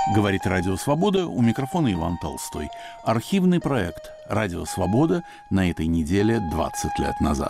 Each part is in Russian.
Говорит Радио Свобода, у микрофона Иван Толстой. Архивный проект «Радио Свобода» на этой неделе 20 лет назад.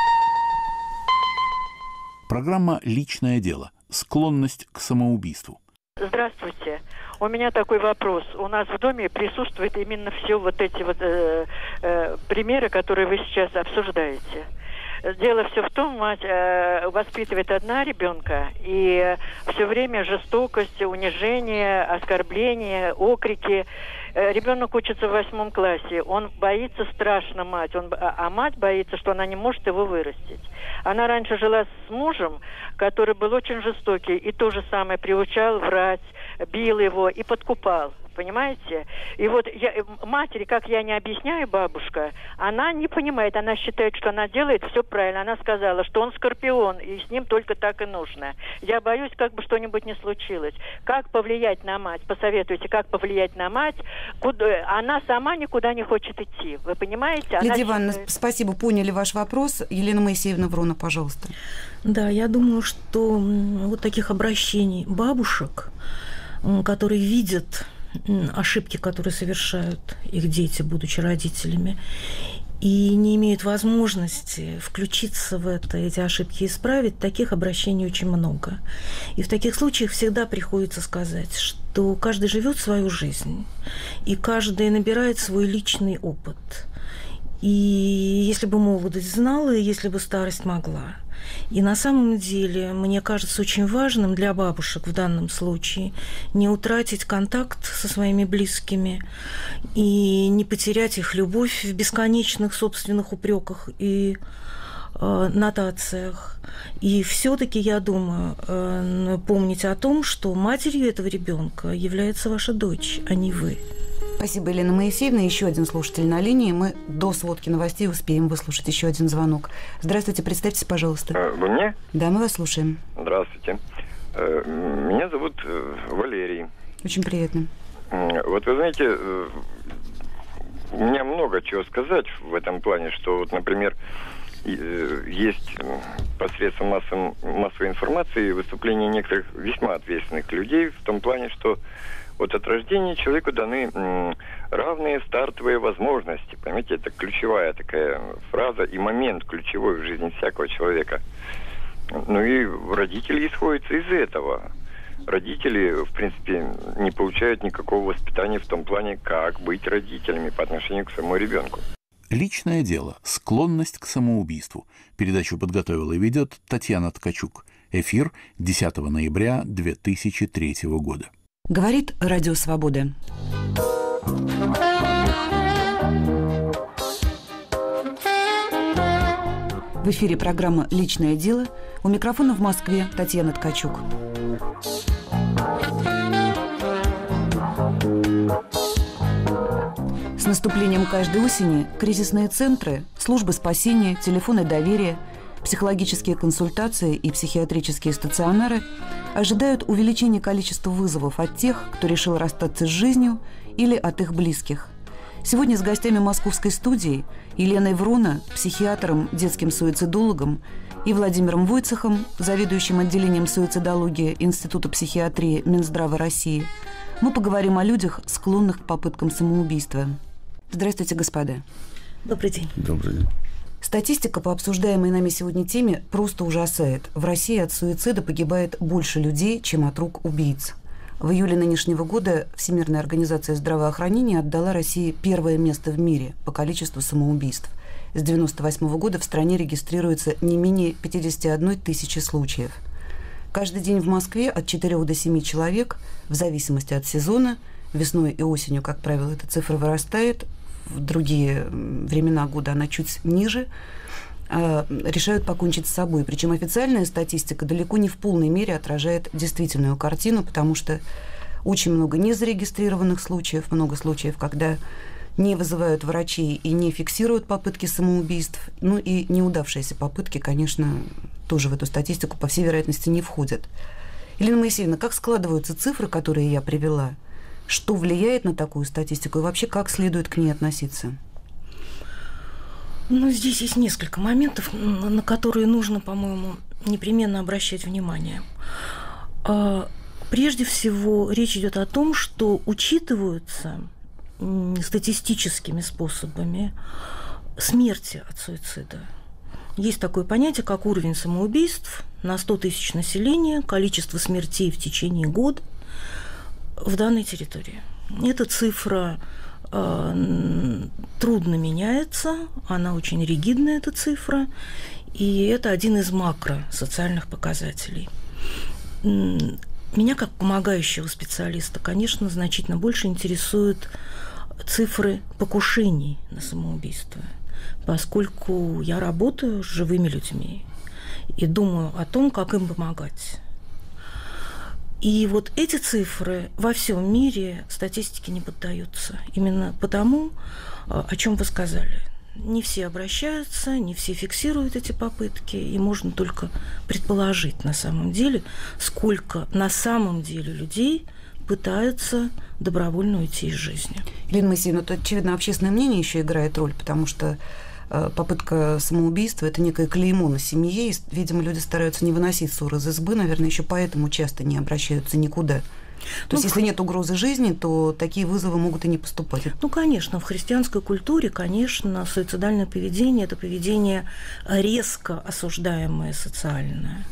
Программа «Личное дело. Склонность к самоубийству». Здравствуйте. У меня такой вопрос. У нас в доме присутствуют именно все вот эти вот примеры, которые вы сейчас обсуждаете. Дело все в том, мать воспитывает одна ребенка, и все время жестокость, унижение, оскорбления, окрики. Ребенок учится в 8 классе, он боится страшно мать, а мать боится, что она не может его вырастить. Она раньше жила с мужем, который был очень жестокий, и то же самое приучал врать, бил его и подкупал. Понимаете? И вот матери, как я не объясняю, бабушка, она не понимает, она считает, что она делает все правильно. Она сказала, что он скорпион, и с ним только так и нужно. Я боюсь, как бы что-нибудь не случилось. Как повлиять на мать? Посоветуйте, как повлиять на мать? Она сама никуда не хочет идти. Вы понимаете? Лидия Ивановна, спасибо, поняли ваш вопрос. Елена Моисеевна Врона, пожалуйста. Да, я думаю, что вот таких обращений бабушек, которые видят ошибки, которые совершают их дети, будучи родителями, и не имеют возможности включиться в это, эти ошибки исправить, таких обращений очень много. И в таких случаях всегда приходится сказать, что каждый живет свою жизнь, и каждый набирает свой личный опыт. И если бы молодость знала, и если бы старость могла. И на самом деле, мне кажется, очень важным для бабушек в данном случае не утратить контакт со своими близкими и не потерять их любовь в бесконечных собственных упреках и нотациях. И все-таки, я думаю, помнить о том, что матерью этого ребенка является ваша дочь, а не вы. Спасибо, Елена Моисеевна. Еще один слушатель на линии. Мы до сводки новостей успеем выслушать еще один звонок. Здравствуйте, представьтесь, пожалуйста. Вы мне? Да, мы вас слушаем. Здравствуйте. Меня зовут Валерий. Очень приятно. Вот вы знаете, у меня много чего сказать в этом плане, что вот, например, есть посредством массовой информации выступления некоторых весьма ответственных людей в том плане, что вот от рождения человеку даны равные стартовые возможности. Понимаете, это ключевая такая фраза и момент ключевой в жизни всякого человека. Ну и родители исходят из этого. Родители, в принципе, не получают никакого воспитания в том плане, как быть родителями по отношению к своему ребенку. Личное дело. Склонность к самоубийству. Передачу подготовила и ведет Татьяна Ткачук. Эфир 10 ноября 2003 года. Говорит Радио Свобода. В эфире программа «Личное дело». У микрофона в Москве Татьяна Ткачук. С наступлением каждой осени кризисные центры, службы спасения, телефоны доверия, психологические консультации и психиатрические стационары ожидают увеличения количества вызовов от тех, кто решил расстаться с жизнью, или от их близких. Сегодня с гостями московской студии Еленой Врона, психиатром, детским суицидологом, и Владимиром Войцехом, заведующим отделением суицидологии Института психиатрии Минздрава России, мы поговорим о людях, склонных к попыткам самоубийства. Здравствуйте, господа. Добрый день. Добрый день. Статистика по обсуждаемой нами сегодня теме просто ужасает. В России от суицида погибает больше людей, чем от рук убийц. В июле нынешнего года Всемирная организация здравоохранения отдала России первое место в мире по количеству самоубийств. С 1998 года в стране регистрируется не менее 51 тысячи случаев. Каждый день в Москве от 4 до 7 человек, в зависимости от сезона, весной и осенью, как правило, эта цифра вырастает, в другие времена года она чуть ниже, решают покончить с собой. Причем официальная статистика далеко не в полной мере отражает действительную картину, потому что очень много незарегистрированных случаев, много случаев, когда не вызывают врачей и не фиксируют попытки самоубийств. Ну и неудавшиеся попытки, конечно, тоже в эту статистику, по всей вероятности, не входят. Елена Моисеевна, как складываются цифры, которые я привела? Что влияет на такую статистику и вообще как следует к ней относиться? Ну, здесь есть несколько моментов, на которые нужно, по-моему, непременно обращать внимание. Прежде всего, речь идет о том, что учитываются статистическими способами смерти от суицида. Есть такое понятие, как уровень самоубийств на 100 тысяч населения, количество смертей в течение года в данной территории. Эта цифра трудно меняется, она очень ригидная, эта цифра, и это один из макросоциальных показателей. Меня, как помогающего специалиста, конечно, значительно больше интересуют цифры покушений на самоубийство, поскольку я работаю с живыми людьми и думаю о том, как им помогать. И вот эти цифры во всем мире статистике не поддаются. Именно потому, о чем вы сказали. Не все обращаются, не все фиксируют эти попытки, и можно только предположить на самом деле, сколько на самом деле людей пытаются добровольно уйти из жизни. Елена Моисеевна, тут, очевидно, общественное мнение еще играет роль, потому что попытка самоубийства – это некое клеймо на семье, и, видимо, люди стараются не выносить ссор из избы, наверное, еще поэтому часто не обращаются никуда. То есть, если нет угрозы жизни, то такие вызовы могут и не поступать. Ну, конечно, в христианской культуре, конечно, суицидальное поведение – это поведение резко осуждаемое социальное.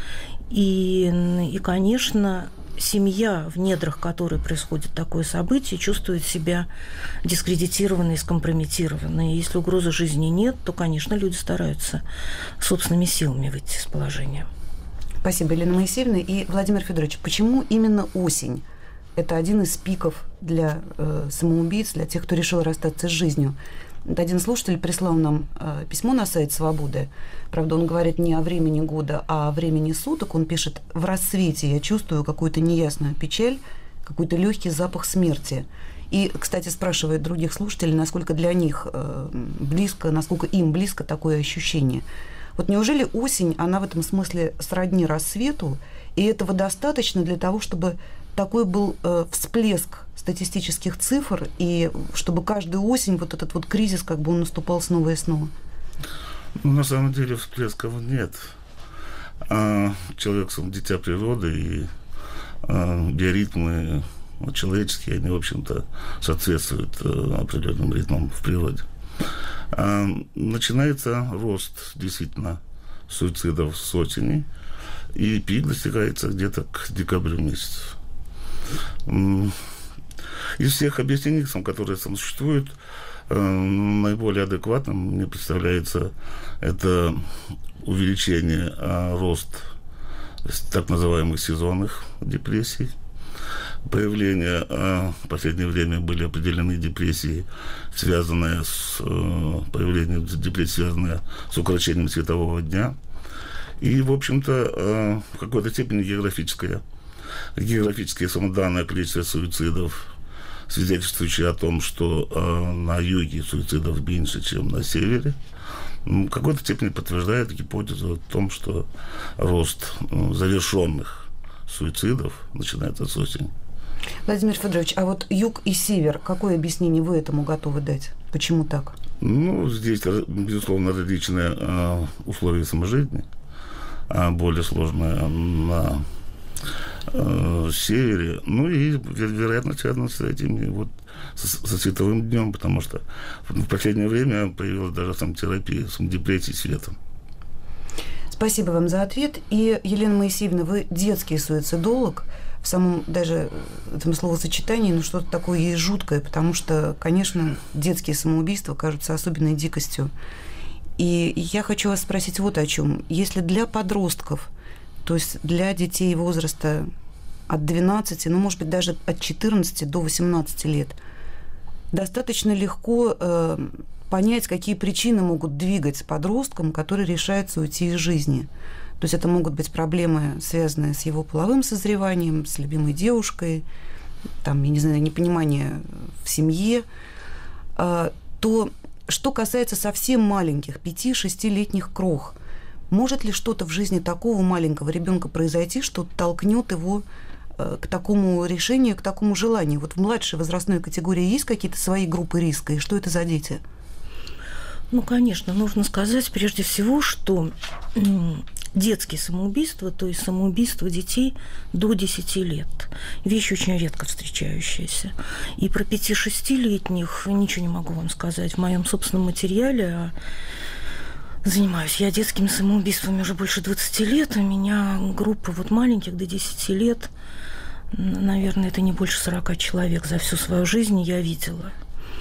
И, конечно, семья, в недрах которой происходит такое событие, чувствует себя дискредитированной, скомпрометированной. И если угрозы жизни нет, то, конечно, люди стараются собственными силами выйти из положения. Спасибо, Елена Моисеевна. И, Владимир Федорович, почему именно осень? Это один из пиков для самоубийц, для тех, кто решил расстаться с жизнью. Один слушатель прислал нам письмо на сайт «Свободы». Правда, он говорит не о времени года, а о времени суток. Он пишет: «В рассвете я чувствую какую-то неясную печаль, какой-то легкий запах смерти». И, кстати, спрашивает других слушателей, насколько для них близко, насколько им близко такое ощущение. Вот неужели осень, она в этом смысле сродни рассвету, и этого достаточно для того, чтобы такой был всплеск статистических цифр, и чтобы каждую осень вот этот вот кризис, как бы он наступал снова и снова? Ну, на самом деле всплесков нет. Человек сам дитя природы, и биоритмы человеческие, они, в общем-то, соответствуют определенным ритмам в природе. Начинается рост, действительно, суицидов с осени, и пик достигается где-то к декабрю месяцу. Из всех объяснений, которые существуют, наиболее адекватным мне представляется это увеличение, рост так называемых сезонных депрессий. Появление, в последнее время были определены депрессии, связанные с появлением депрессий, связанные с укорочением светового дня. И, в общем-то, в какой-то степени географические самоданное количество суицидов, свидетельствующие о том, что на юге суицидов меньше, чем на севере, в какой-то степени подтверждает гипотезу о том, что рост завершенных суицидов начинается с осени. Владимир Федорович, а вот юг и север, какое объяснение вы этому готовы дать? Почему так? Ну, здесь, безусловно, различные условия саможизни, более сложные на севере. Ну и, вероятно, связано с этим, вот, со световым днем, потому что в последнее время появилась даже самотерапия, самодепрессия светом. Спасибо вам за ответ. И, Елена Моисеевна, вы детский суицидолог. В самом даже этом словосочетании, ну, что-то такое есть жуткое, потому что, конечно, детские самоубийства кажутся особенной дикостью. И я хочу вас спросить вот о чем. Если для подростков, то есть для детей возраста от 12, ну, может быть, даже от 14 до 18 лет, достаточно легко понять, какие причины могут двигать подростком, который решается уйти из жизни. То есть это могут быть проблемы, связанные с его половым созреванием, с любимой девушкой, там, я не знаю, непонимание в семье. То, что касается совсем маленьких, 5-6-летних крох, может ли что-то в жизни такого маленького ребенка произойти, что толкнет его к такому решению, к такому желанию? Вот в младшей возрастной категории есть какие-то свои группы риска, и что это за дети? Ну, конечно, нужно сказать прежде всего, что детские самоубийства, то есть самоубийство детей до 10 лет, вещь очень редко встречающаяся. И про 5-6-летних ничего не могу вам сказать. В моем собственном материале занимаюсь я детскими самоубийствами уже больше 20 лет. У меня группа вот маленьких до 10 лет, наверное, это не больше 40 человек за всю свою жизнь я видела.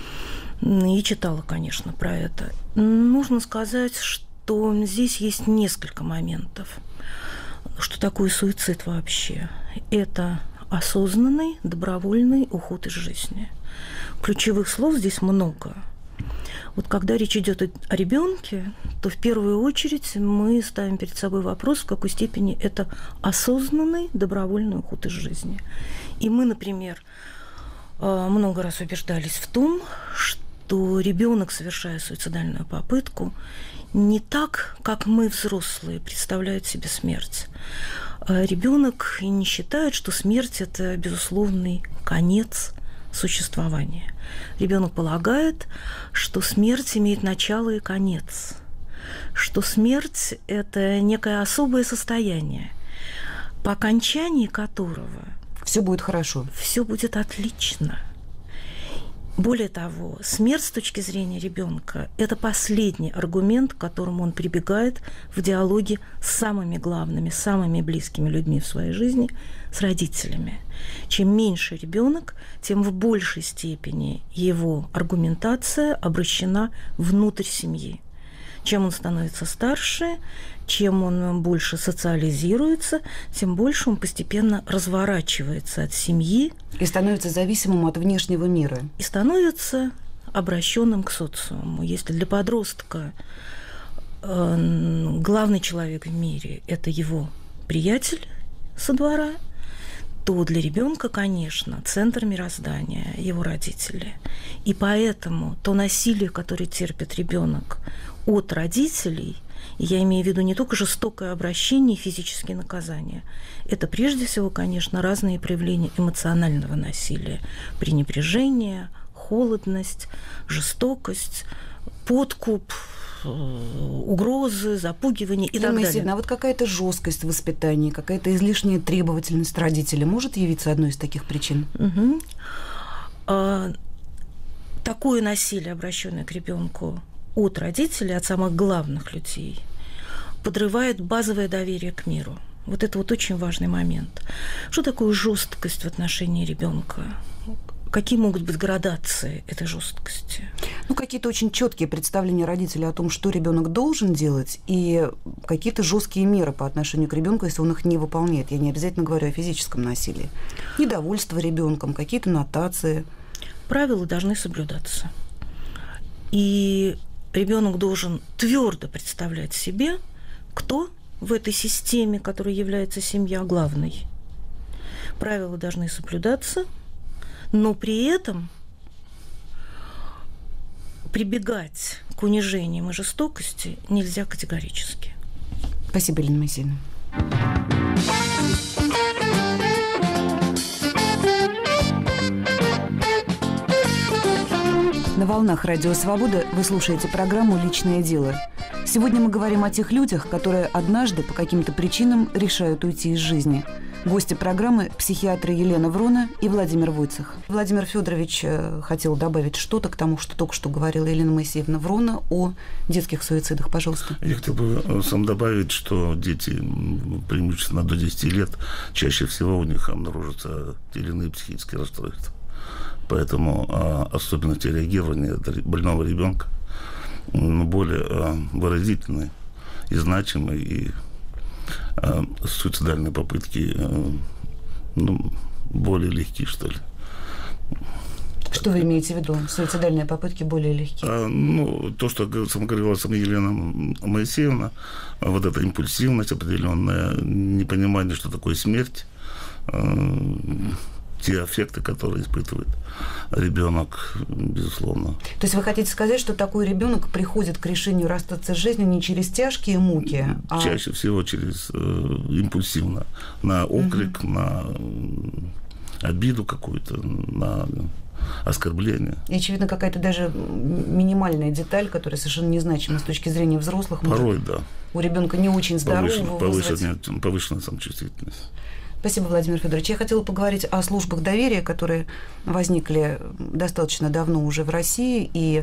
И читала, конечно, про это. Нужно сказать, что здесь есть несколько моментов. Что такое суицид вообще? Это осознанный, добровольный уход из жизни. Ключевых слов здесь много. Вот когда речь идет о ребенке, то в первую очередь мы ставим перед собой вопрос, в какой степени это осознанный, добровольный уход из жизни. И мы, например, много раз убеждались в том, что ребенок, совершая суицидальную попытку, не так, как мы, взрослые, представляют себе смерть. Ребенок не считает, что смерть – это безусловный конец существования. Ребенок полагает, что смерть имеет начало и конец, что смерть – это некое особое состояние, по окончании которого все будет хорошо, все будет отлично. Более того, смерть с точки зрения ребенка – это последний аргумент, к которому он прибегает в диалоге с самыми главными, самыми близкими людьми в своей жизни, с родителями. Чем меньше ребенок, тем в большей степени его аргументация обращена внутрь семьи. Чем он становится старше, чем он больше социализируется, тем больше он постепенно разворачивается от семьи. И становится зависимым от внешнего мира. И становится обращенным к социуму. Если для подростка главный человек в мире – это его приятель со двора, то для ребенка, конечно, центр мироздания – его родители. И поэтому то насилие, которое терпит ребенок от родителей, и я имею в виду не только жестокое обращение и физические наказания, это прежде всего, конечно, разные проявления эмоционального насилия, пренебрежение, холодность, жестокость, подкуп, угрозы, запугивание и так далее. А вот какая-то жесткость в воспитании, какая-то излишняя требовательность родителей может явиться одной из таких причин? Такое насилие, обращенное к ребенку от родителей, от самых главных людей, подрывает базовое доверие к миру. Вот это вот очень важный момент. Что такое жесткость в отношении ребенка? Какие могут быть градации этой жесткости? Ну, какие-то очень четкие представления родителей о том, что ребенок должен делать, и какие-то жесткие меры по отношению к ребенку, если он их не выполняет. Я не обязательно говорю о физическом насилии. Недовольство ребенком, какие-то нотации. Правила должны соблюдаться. И ребенок должен твердо представлять себе, кто в этой системе, которая является семья, главный. Правила должны соблюдаться, но при этом прибегать к унижениям и жестокости нельзя категорически. Спасибо, Елена Моисеевна. На волнах Радио Свобода вы слушаете программу «Личное дело». Сегодня мы говорим о тех людях, которые однажды по каким-то причинам решают уйти из жизни. Гости программы – психиатры Елена Врона и Владимир Войцех. Владимир Федорович хотел добавить что-то к тому, что только что говорила Елена Моисеевна Врона о детских суицидах. Пожалуйста. Я хотел бы сам добавить, что дети, преимущественно до 10 лет, чаще всего у них обнаружатся те или иные психические расстройства. Поэтому особенности реагирования больного ребенка более выразительны и значимы, и суицидальные попытки более легкие, что ли. Что вы имеете в виду? Суицидальные попытки более легкие? То, что говорила сама Елена Моисеевна, вот эта импульсивность определенная, непонимание, что такое смерть, те аффекты, которые испытывает ребенок, безусловно. То есть вы хотите сказать, что такой ребенок приходит к решению расстаться с жизнью не через тяжкие муки, а чаще всего через импульсивно, на окрик, на обиду какую-то, на оскорбления. И, очевидно, какая-то даже минимальная деталь, которая совершенно незначима с точки зрения взрослых, порой, да. У ребенка не очень здорового повышенная самочувствительность. Спасибо, Владимир Федорович. Я хотела поговорить о службах доверия, которые возникли достаточно давно уже в России, и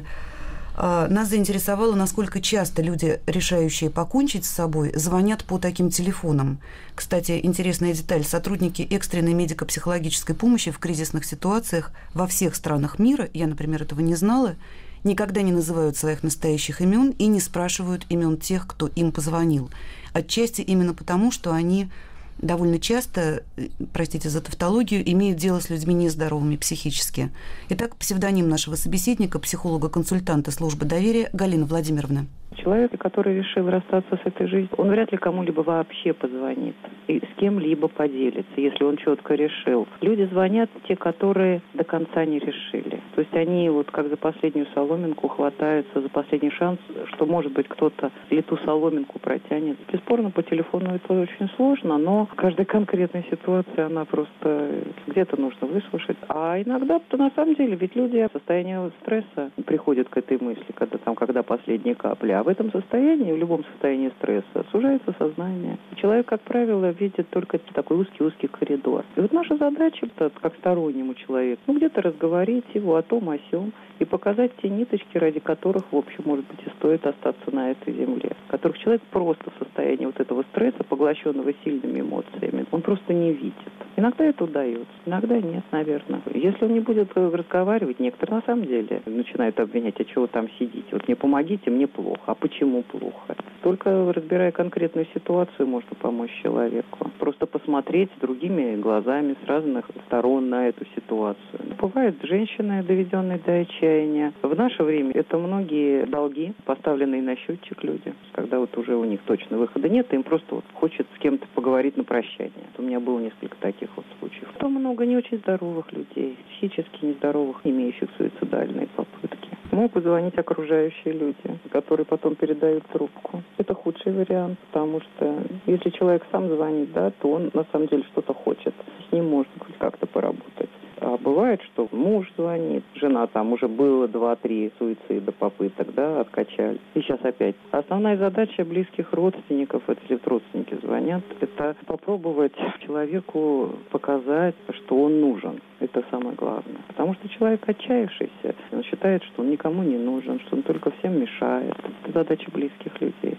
нас заинтересовало, насколько часто люди, решающие покончить с собой, звонят по таким телефонам. Кстати, интересная деталь. Сотрудники экстренной медико-психологической помощи в кризисных ситуациях во всех странах мира, я, например, этого не знала, никогда не называют своих настоящих имен и не спрашивают имен тех, кто им позвонил. Отчасти именно потому, что они довольно часто, простите за тавтологию, имеют дело с людьми нездоровыми психически. Итак, псевдоним нашего собеседника, психолога-консультанта службы доверия Галина Владимировна. Человек, который решил расстаться с этой жизнью, он вряд ли кому-либо вообще позвонит и с кем-либо поделится, если он четко решил. Люди звонят, те, которые до конца не решили. То есть они вот как за последнюю соломинку хватаются, за последний шанс, что, может быть, кто-то или ту соломинку протянет. Бесспорно, по телефону это очень сложно, но каждая конкретная ситуация, она просто где-то нужно выслушать. А иногда-то на самом деле, ведь люди в состоянии стресса приходят к этой мысли, когда последние капли. А в этом состоянии, в любом состоянии стресса, сужается сознание. Человек, как правило, видит только такой узкий-узкий коридор. И вот наша задача, как стороннему человеку, где-то разговорить его о том, о сём, и показать те ниточки, ради которых, в общем, может быть, и стоит остаться на этой земле. Которых человек просто в состоянии вот этого стресса, поглощенного сильными эмоциями, он просто не видит. Иногда это удается, иногда нет, наверное. Если он не будет разговаривать, некоторые на самом деле начинают обвинять, а чего вы там сидите? Вот мне помогите, мне плохо. А почему плохо? Только разбирая конкретную ситуацию, можно помочь человеку. Просто посмотреть другими глазами с разных сторон на эту ситуацию. Бывают женщины, доведенные до отчаяния. В наше время это многие долги, поставленные на счетчик люди. Когда вот уже у них точно выхода нет, им просто вот хочет с кем-то поговорить на прощание. У меня было несколько таких вот случаев. Потом много не очень здоровых людей, психически нездоровых, имеющих суицидальные попытки. Могут звонить окружающие люди, которые потом передают трубку. Это худший вариант, потому что если человек сам звонит, да, то он на самом деле что-то хочет. С ним можно хоть как-то поработать. А бывает, что муж звонит, жена там уже было 2-3 суицида попыток, да, откачали. И сейчас опять. Основная задача близких родственников, если родственники звонят, это попробовать человеку показать, что он нужен. Это самое главное. Потому что человек отчаявшийся, он считает, что он никому не нужен, что он только всем мешает. Это задача близких людей.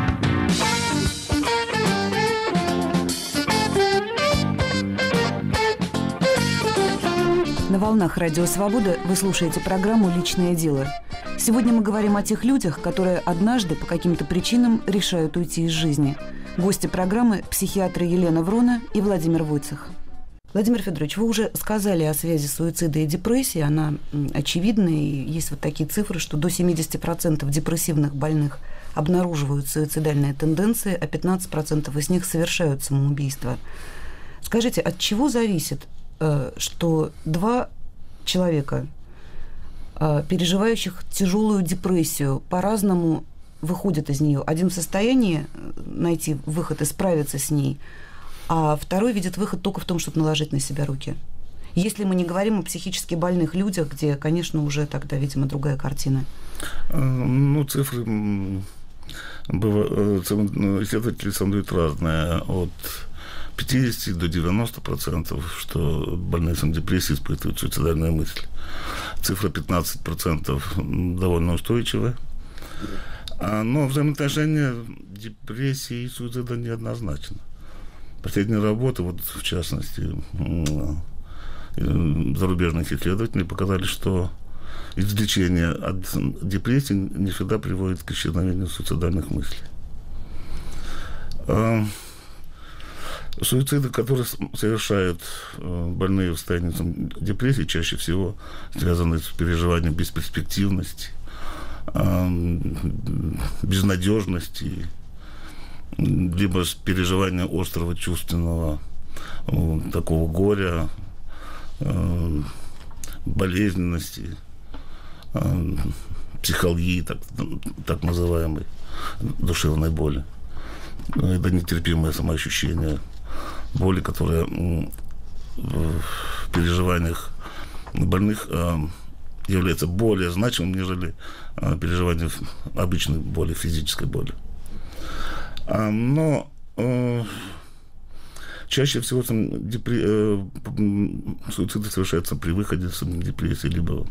На волнах Радио Свобода вы слушаете программу «Личное дело». Сегодня мы говорим о тех людях, которые однажды по каким-то причинам решают уйти из жизни. Гости программы – психиатры Елена Врона и Владимир Войцех. Владимир Федорович, вы уже сказали о связи суицида и депрессии. Она очевидна, и есть вот такие цифры, что до 70% депрессивных больных обнаруживают суицидальные тенденции, а 15% из них совершают самоубийство. Скажите, от чего зависит, что два человека, переживающих тяжелую депрессию, по-разному выходят из нее? Один в состоянии найти выход и справиться с ней, а второй видит выход только в том, чтобы наложить на себя руки. Если мы не говорим о психически больных людях, где, конечно, уже тогда, видимо, другая картина. Ну, цифры исследователи сандуют разные. От 50 до 90%, что больные с депрессией испытывают суицидальные мысли. Цифра 15% довольно устойчивая. Но взаимоотношения депрессии и суицида неоднозначны. Последние работы, вот в частности, зарубежных исследователей показали, что излечение от депрессии не всегда приводит к исчезновению суицидальных мыслей. Суициды, которые совершают больные в состоянии депрессии, чаще всего связаны с переживанием бесперспективности, безнадежности, либо с переживанием острого чувственного такого горя, болезненности, психологии, так называемой, душевной боли. Это нетерпимое самоощущение боли, которое в переживаниях больных является более значимым, нежели переживание обычной боли, физической боли. Но чаще всего суициды совершаются при выходе из депрессии, либо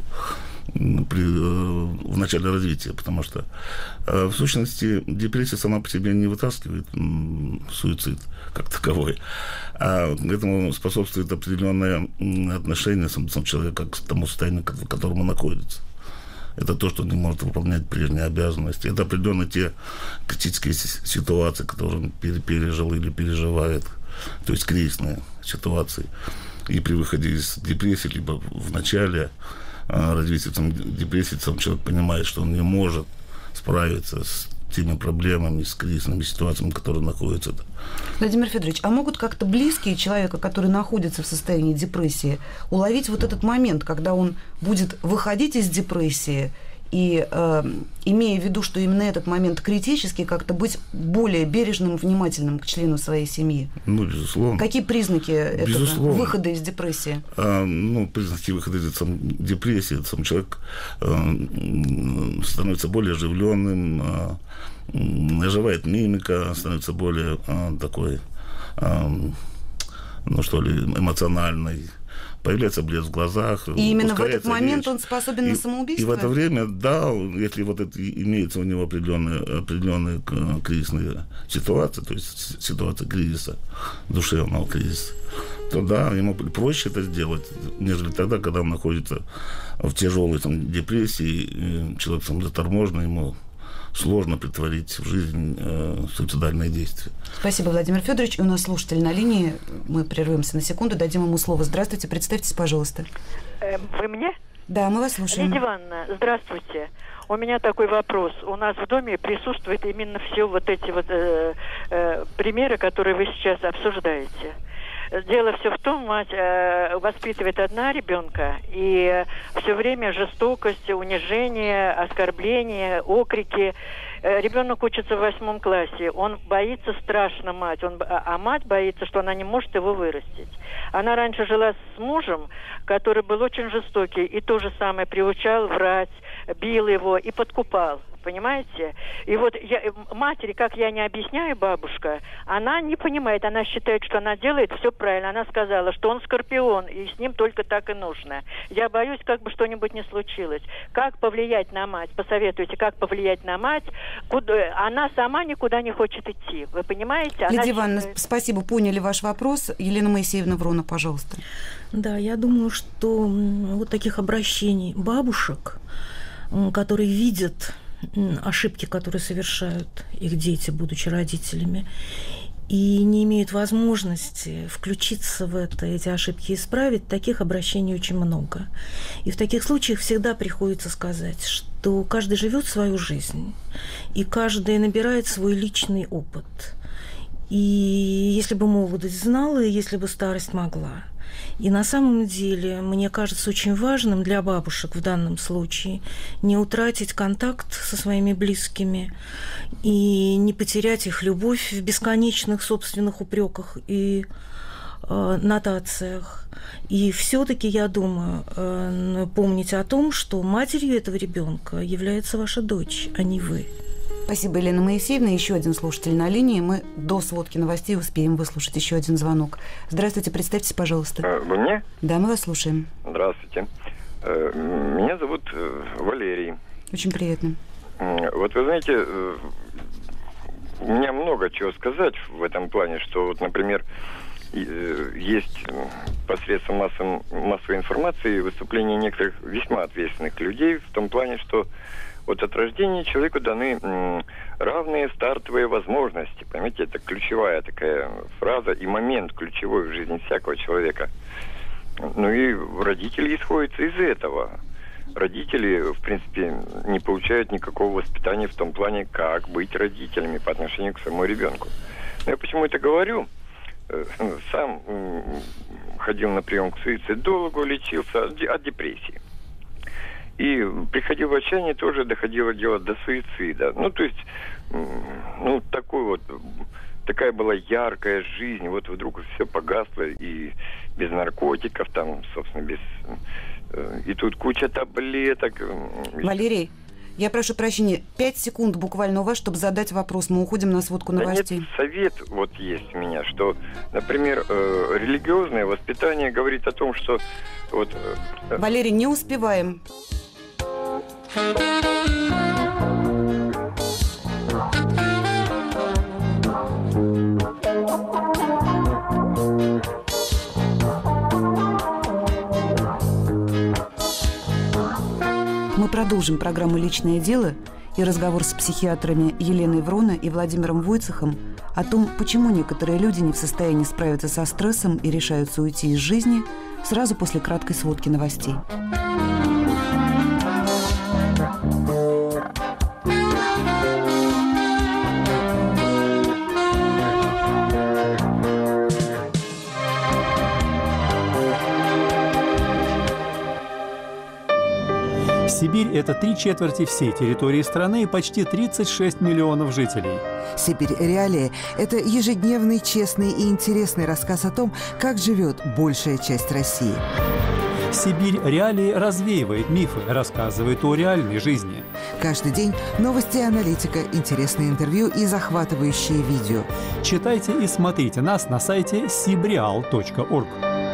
в начале развития, потому что в сущности депрессия сама по себе не вытаскивает суицид как таковой, а этому способствует определенное отношение самого человека к тому состоянию, в котором он находится. Это то, что не может выполнять прежние обязанности. Это определенно те критические ситуации, которые он пережил или переживает, то есть кризисные ситуации. И при выходе из депрессии, либо в начале развития депрессии, сам человек понимает, что он не может справиться с теми проблемами, с кризисными ситуациями, в которых находится. Владимир Федорович, а могут как-то близкие человека, который находится в состоянии депрессии, уловить вот этот момент, когда он будет выходить из депрессии и, имея в виду, что именно этот момент критический, как-то быть более бережным, внимательным к члену своей семьи? Ну, безусловно. Какие признаки этого выхода из депрессии? Признаки выхода из депрессии. Сам человек становится более оживленным, оживает мимика, становится более такой, эмоциональной. Появляется блеск в глазах. И именно в этот момент он способен на самоубийство? И в это время, да, если вот это имеется у него определенные кризисные ситуации, то есть ситуация кризиса, душевного кризиса, то да, ему проще это сделать, нежели тогда, когда он находится в тяжелой депрессии, человек заторможенный, ему сложно притворить в жизнь суицидальные действия. Спасибо, Владимир Федорович. У нас слушатель на линии. Мы прервемся на секунду, дадим ему слово. Здравствуйте, представьтесь, пожалуйста. Вы мне? Да, мы вас слушаем. Лидия Ивановна, здравствуйте. У меня такой вопрос. У нас в доме присутствуют именно все вот эти вот примеры, которые вы сейчас обсуждаете. Дело все в том, мать воспитывает одна ребенка, и все время жестокость, унижение, оскорбления, окрики. Ребенок учится в 8 классе, он боится страшно мать, а мать боится, что она не может его вырастить. Она раньше жила с мужем, который был очень жестокий, и то же самое приучал врать, бил его и подкупал. Понимаете? И вот матери, как я не объясняю, бабушка, она не понимает, она считает, что она делает все правильно. Она сказала, что он скорпион, и с ним только так и нужно. Я боюсь, как бы что-нибудь не случилось. Как повлиять на мать? Посоветуйте, как повлиять на мать? Она сама никуда не хочет идти. Вы понимаете? Лидия Ивановна, спасибо, поняли ваш вопрос. Елена Моисеевна Врона, пожалуйста. Да, я думаю, что вот таких обращений бабушек, которые видят ошибки, которые совершают их дети, будучи родителями, и не имеют возможности включиться в эти ошибки и исправить, таких обращений очень много. И в таких случаях всегда приходится сказать, что каждый живет свою жизнь, и каждый набирает свой личный опыт. И если бы молодость знала, и если бы старость могла. И на самом деле, мне кажется, очень важным для бабушек в данном случае не утратить контакт со своими близкими и не потерять их любовь в бесконечных собственных упреках и нотациях. И все-таки, я думаю, помнить о том, что матерью этого ребенка является ваша дочь, а не вы. Спасибо, Елена Моисеевна. Еще один слушатель на линии. Мы до сводки новостей успеем выслушать еще один звонок. Здравствуйте, представьтесь, пожалуйста. Вы мне? Да, мы вас слушаем. Здравствуйте. Меня зовут Валерий. Очень приятно. Вот вы знаете, у меня много чего сказать в этом плане, что вот, например, есть посредством массовой информации выступления некоторых весьма ответственных людей в том плане, что вот от рождения человеку даны равные стартовые возможности. Понимаете, это ключевая такая фраза и момент ключевой в жизни всякого человека. Ну и родители исходят из этого. Родители, в принципе, не получают никакого воспитания в том плане, как быть родителями по отношению к своему ребенку. Но я почему это говорю? Сам ходил на прием к суицидологу, лечился от депрессии. И приходил в отчаяние, тоже доходило дело до суицида. Ну, то есть, такой вот такая была яркая жизнь, вот вдруг все погасло, и без наркотиков, там, собственно, без... И тут куча таблеток. Валерий, я прошу прощения, 5 секунд буквально у вас, чтобы задать вопрос. Мы уходим на сводку новостей. Нет, совет вот есть у меня, что, например, религиозное воспитание говорит о том, что... Вот, Валерий, не успеваем. Мы продолжим программу «Личное дело» и разговор с психиатрами Еленой Врона и Владимиром Войцехом о том, почему некоторые люди не в состоянии справиться со стрессом и решаются уйти из жизни, сразу после краткой сводки новостей. Сибирь – это 3/4 всей территории страны и почти 36 миллионов жителей. «Сибирь. Реалии» – это ежедневный, честный и интересный рассказ о том, как живет большая часть России. «Сибирь. Реалии» развеивает мифы, рассказывает о реальной жизни. Каждый день новости и аналитика, интересные интервью и захватывающие видео. Читайте и смотрите нас на сайте sibreal.org.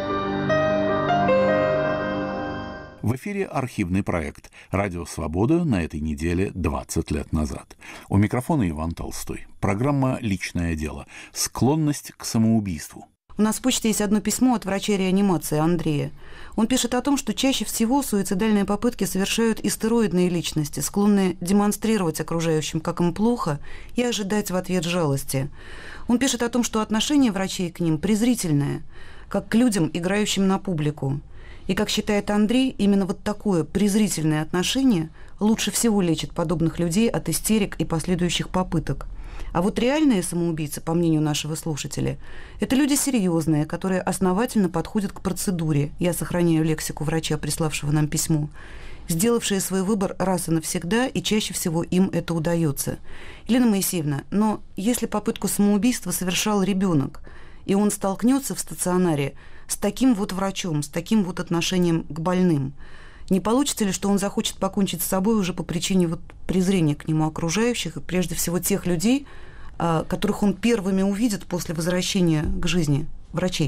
В эфире архивный проект «Радио Свобода» на этой неделе 20 лет назад. У микрофона Иван Толстой. Программа «Личное дело». Склонность к самоубийству. У нас в почте есть одно письмо от врача реанимации Андрея. Он пишет о том, что чаще всего суицидальные попытки совершают истероидные личности, склонные демонстрировать окружающим, как им плохо, и ожидать в ответ жалости. Он пишет о том, что отношение врачей к ним презрительное, как к людям, играющим на публику. И, как считает Андрей, именно вот такое презрительное отношение лучше всего лечит подобных людей от истерик и последующих попыток. А вот реальные самоубийцы, по мнению нашего слушателя, это люди серьезные, которые основательно подходят к процедуре, я сохраняю лексику врача, приславшего нам письмо, сделавшие свой выбор раз и навсегда, и чаще всего им это удается. Елена Моисеевна, но если попытку самоубийства совершал ребенок, и он столкнется в стационаре с таким вот врачом, с таким вот отношением к больным, не получится ли, что он захочет покончить с собой уже по причине вот презрения к нему окружающих, и прежде всего тех людей, которых он первыми увидит после возвращения к жизни, врачей?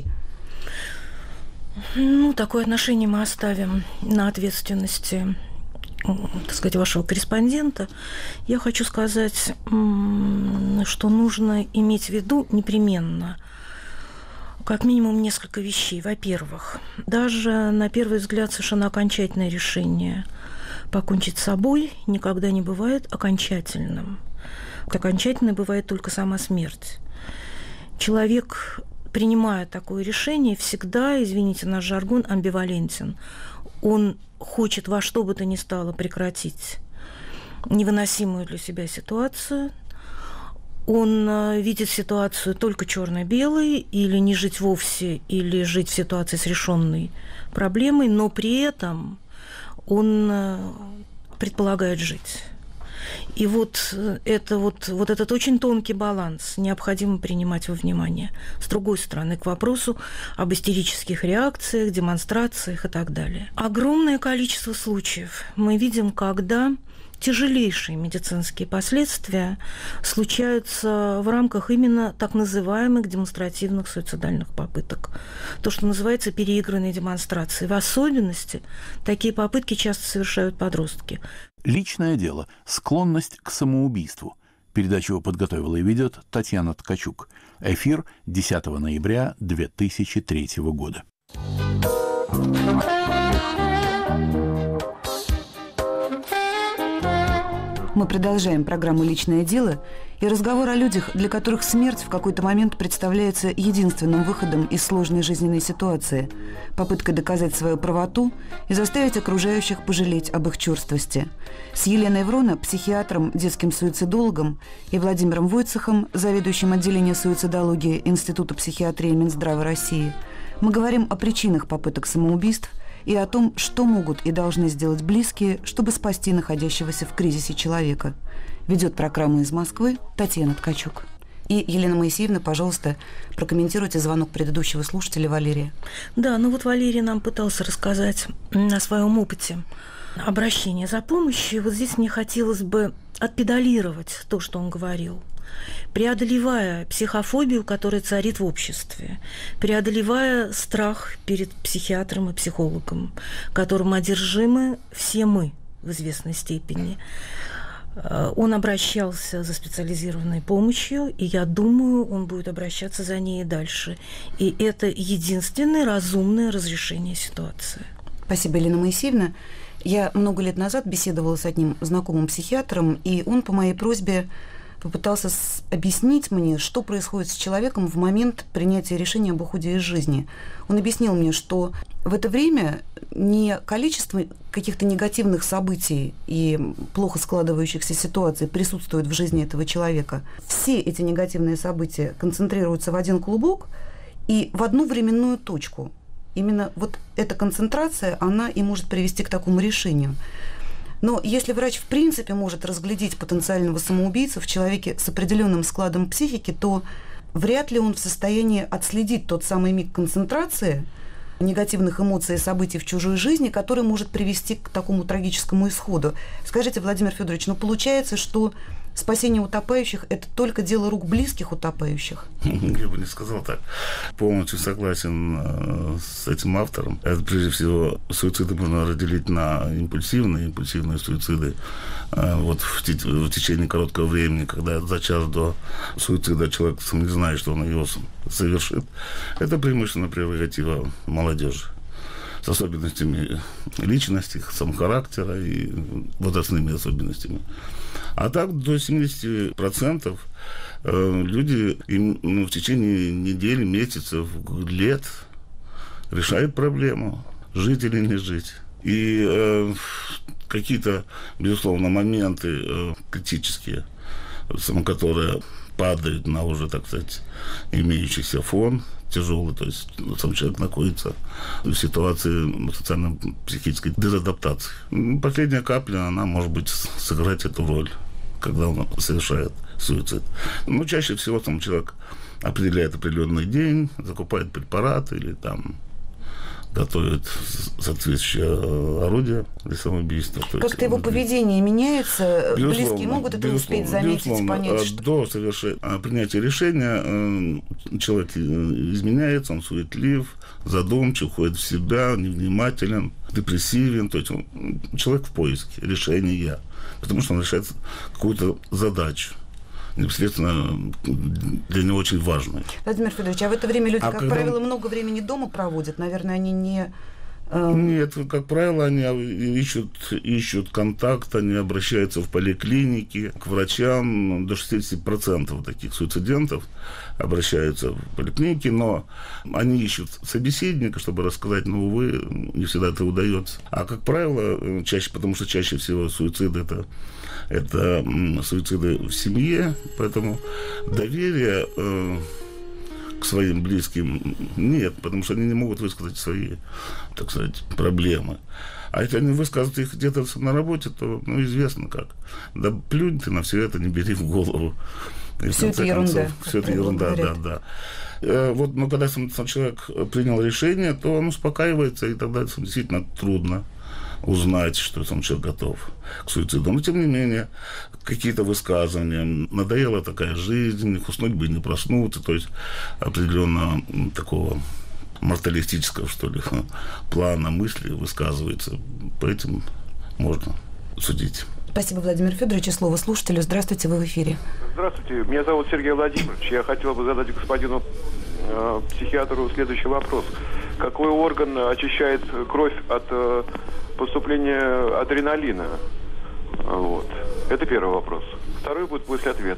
Ну, такое отношение мы оставим на ответственности, так сказать, вашего корреспондента. Я хочу сказать, что нужно иметь в виду непременно как минимум несколько вещей. Во-первых, даже на первый взгляд совершенно окончательное решение покончить с собой никогда не бывает окончательным. Окончательной бывает только сама смерть. Человек, принимая такое решение, всегда, извините наш жаргон, амбивалентен. Он хочет во что бы то ни стало прекратить невыносимую для себя ситуацию. Он видит ситуацию только черно-белой, или не жить вовсе, или жить в ситуации с решенной проблемой, но при этом он предполагает жить. И вот этот очень тонкий баланс необходимо принимать во внимание. С другой стороны, к вопросу об истерических реакциях, демонстрациях и так далее. Огромное количество случаев мы видим, когда тяжелейшие медицинские последствия случаются в рамках именно так называемых демонстративных суицидальных попыток. То, что называется переигранной демонстрацией. В особенности такие попытки часто совершают подростки. Личное дело. Склонность к самоубийству. Передачу подготовила и ведет Татьяна Ткачук. Эфир 10 ноября 2003 года. Мы продолжаем программу «Личное дело» и разговор о людях, для которых смерть в какой-то момент представляется единственным выходом из сложной жизненной ситуации, попыткой доказать свою правоту и заставить окружающих пожалеть об их черствости. С Еленой Врона, психиатром, детским суицидологом, и Владимиром Войцехом, заведующим отделением суицидологии Института психиатрии Минздрава России, мы говорим о причинах попыток самоубийств и о том, что могут и должны сделать близкие, чтобы спасти находящегося в кризисе человека. Ведет программу из Москвы Татьяна Ткачук. И, Елена Моисеевна, пожалуйста, прокомментируйте звонок предыдущего слушателя Валерия. Да, ну вот Валерий нам пытался рассказать о своем опыте обращения за помощью. Вот здесь мне хотелось бы отпедалировать то, что он говорил. Преодолевая психофобию, которая царит в обществе, преодолевая страх перед психиатром и психологом, которым одержимы все мы в известной степени, он обращался за специализированной помощью, и я думаю, он будет обращаться за ней и дальше. И это единственное разумное разрешение ситуации. Спасибо, Елена Моисеевна. Я много лет назад беседовала с одним знакомым психиатром, и он по моей просьбе попытался объяснить мне, что происходит с человеком в момент принятия решения об уходе из жизни. Он объяснил мне, что в это время не количество каких-то негативных событий и плохо складывающихся ситуаций присутствует в жизни этого человека. Все эти негативные события концентрируются в один клубок и в одну временную точку. Именно вот эта концентрация, она и может привести к такому решению. Но если врач в принципе может разглядеть потенциального самоубийцу в человеке с определенным складом психики, то вряд ли он в состоянии отследить тот самый миг концентрации негативных эмоций и событий в чужой жизни, который может привести к такому трагическому исходу. Скажите, Владимир Федорович, ну получается, что спасение утопающих – это только дело рук близких утопающих? Я бы не сказал так. Полностью согласен с этим автором. Это, прежде всего, суициды можно разделить на импульсивные суициды. Вот в течение короткого времени, когда за час до суицида человек сам не знает, что он его совершит. Это преимущественно прерогатива молодежи с особенностями личности, самохарактера и возрастными особенностями. А так до 70% люди в течение недели, месяцев, лет решают проблему, жить или не жить. И какие-то, безусловно, моменты критические, которые падают на уже, так сказать, имеющийся фон, тяжелый, то есть сам человек находится в ситуации социально-психической дезадаптации. Последняя капля, она может быть сыграть эту роль, когда он совершает суицид. Но чаще всего там человек определяет определенный день, закупает препараты или там готовит соответствующее орудие для самоубийства. Как-то его поведение меняется? Близкие могут это успеть заметить, понять? Что... До принятия решения человек изменяется, он суетлив, задумчив, уходит в себя, невнимателен, депрессивен. То есть человек в поиске решения, потому что он решает какую-то задачу, непосредственно для него очень важно. Владимир Федорович, а в это время люди, как правило, много времени дома проводят? Наверное, они не... Нет, как правило, они ищут контакт, они обращаются в поликлиники, к врачам. До 60% таких суицидентов обращаются в поликлиники, но они ищут собеседника, чтобы рассказать, но, увы, не всегда это удается. А, как правило, чаще, потому что чаще всего суицид это суициды в семье, поэтому доверия к своим близким нет, потому что они не могут высказать свои, так сказать, проблемы. А если они высказывают их где-то на работе, то, известно как. Да плюнь ты на все это, не бери в голову. Все это ерунда. Все это ерунда, да. Вот, но когда сам человек принял решение, то он успокаивается, и тогда действительно трудно узнать, что сам человек готов к суициду. Но, тем не менее, какие-то высказывания, надоела такая жизнь, уснуть бы и не проснуться, то есть определенно такого морталистического, что ли, плана мысли высказывается. По этим можно судить. Спасибо, Владимир Федорович. Слово слушателю. Здравствуйте, вы в эфире. Здравствуйте, меня зовут Сергей Владимирович. Я хотел бы задать господину психиатру следующий вопрос. Какой орган очищает кровь от поступления адреналина? Вот. Это первый вопрос. Второй будет после ответа.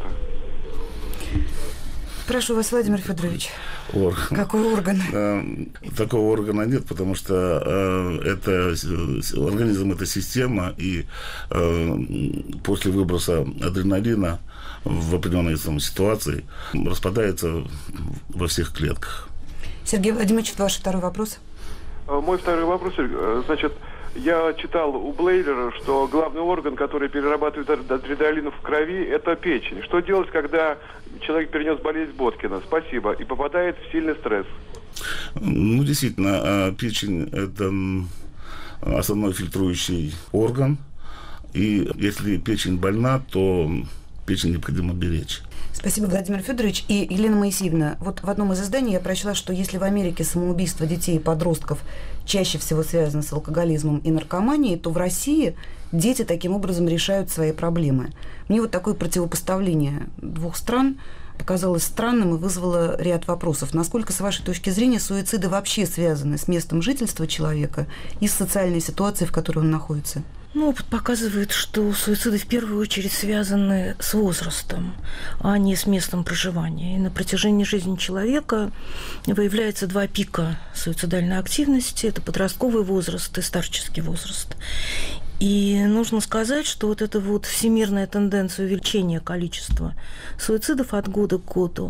Прошу вас, Владимир Федорович. Какой орган? Такого органа нет, потому что организм – это система, и после выброса адреналина в определенной ситуации распадается во всех клетках. Сергей Владимирович, ваш второй вопрос. Мой второй вопрос, значит, Я читал у Блейлера, что главный орган, который перерабатывает адреналин в крови, это печень. Что делать, когда человек перенес болезнь Боткина? Спасибо. И попадает в сильный стресс. Ну, действительно, печень – это основной фильтрующий орган. И если печень больна, то печень необходимо беречь. Спасибо, Владимир Федорович. И Елена Моисеевна, вот в одном из изданий я прочла, что если в Америке самоубийство детей и подростков чаще всего связано с алкоголизмом и наркоманией, то в России дети таким образом решают свои проблемы. Мне вот такое противопоставление двух стран показалось странным и вызвало ряд вопросов. Насколько, с вашей точки зрения, суициды вообще связаны с местом жительства человека и с социальной ситуацией, в которой он находится? Ну, опыт показывает, что суициды в первую очередь связаны с возрастом, а не с местом проживания. И на протяжении жизни человека выявляется два пика суицидальной активности. Это подростковый возраст и старческий возраст. И нужно сказать, что вот эта вот всемирная тенденция увеличения количества суицидов от года к году,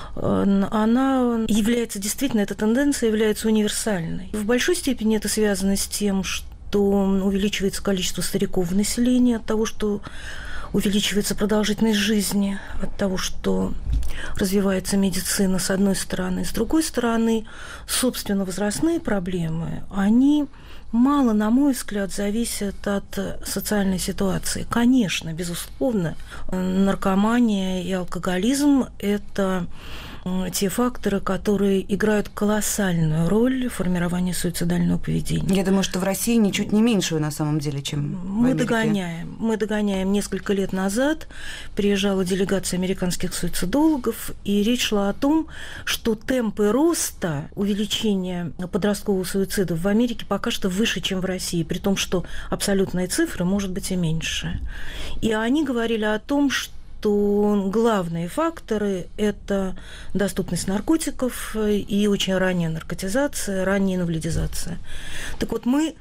она является, действительно, эта тенденция является универсальной. В большой степени это связано с тем, что увеличивается количество стариков в населении от того, что увеличивается продолжительность жизни, от того, что развивается медицина, с одной стороны. С другой стороны, собственно, возрастные проблемы, они мало, на мой взгляд, зависят от социальной ситуации. Конечно, безусловно, наркомания и алкоголизм – это те факторы, которые играют колоссальную роль в формировании суицидального поведения. Я думаю, что в России ничуть не меньшую на самом деле, чем в Америке. Мы догоняем. Несколько лет назад приезжала делегация американских суицидологов, и речь шла о том, что темпы роста увеличения подросткового суицида в Америке пока что выше, чем в России, при том, что абсолютные цифры, может быть, и меньше. И они говорили о том, что главные факторы – это доступность наркотиков и очень ранняя наркотизация, ранняя инвалидизация. Так вот, мы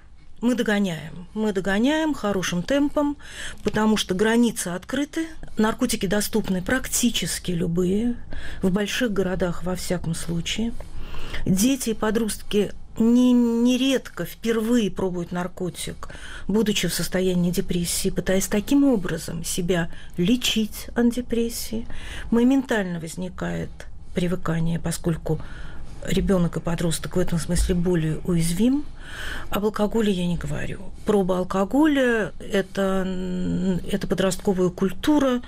догоняем хорошим темпом, потому что границы открыты, наркотики доступны практически любые, в больших городах во всяком случае. Дети и подростки нередко впервые пробуют наркотик, будучи в состоянии депрессии, пытаясь таким образом себя лечить от депрессии. Моментально возникает привыкание, поскольку ребенок и подросток в этом смысле более уязвим. Об алкоголе я не говорю. Проба алкоголя – это подростковая культура,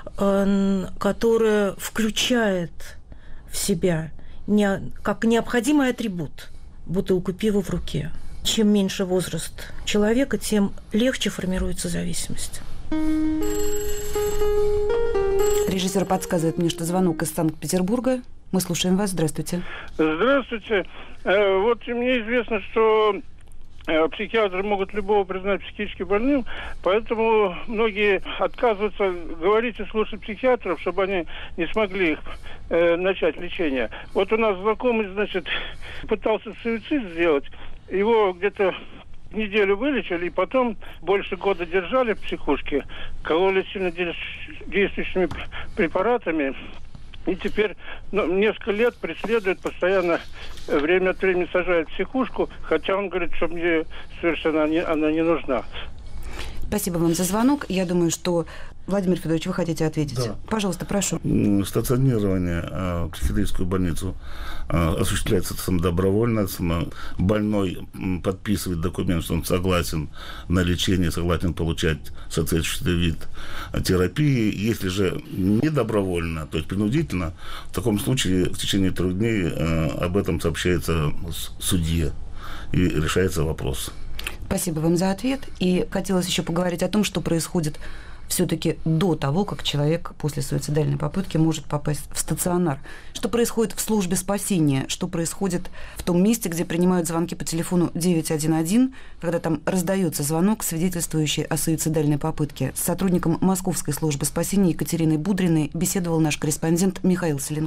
которая включает в себя как необходимый атрибут бутылку пива в руке. Чем меньше возраст человека, тем легче формируется зависимость. Режиссер подсказывает мне, что звонок из Санкт-Петербурга. Мы слушаем вас. Здравствуйте. Здравствуйте. Вот мне известно, что психиатры могут любого признать психически больным, поэтому многие отказываются говорить и слушать психиатров, чтобы они не смогли их начать лечение. Вот у нас знакомый, значит, пытался суицид сделать, его где-то неделю вылечили, и потом больше года держали в психушке, кололи сильнодействующими препаратами. И теперь несколько лет преследует, постоянно время от времени сажает в психушку, хотя он говорит, что мне совершенно она не нужна. Спасибо вам за звонок. Я думаю, что, Владимир Федорович, вы хотите ответить? Да. Пожалуйста, прошу. Стационирование в психиатрическую больницу осуществляется добровольно. Больной подписывает документ, что он согласен на лечение, согласен получать соответствующий вид терапии. Если же не добровольно, то есть принудительно, в таком случае в течение 3 дней об этом сообщается судье и решается вопрос. Спасибо вам за ответ. И хотелось еще поговорить о том, что происходит все-таки до того, как человек после суицидальной попытки может попасть в стационар. Что происходит в службе спасения, что происходит в том месте, где принимают звонки по телефону 911, когда там раздается звонок, свидетельствующий о суицидальной попытке. С сотрудником Московской службы спасения Екатериной Будриной беседовал наш корреспондент Михаил Селенков.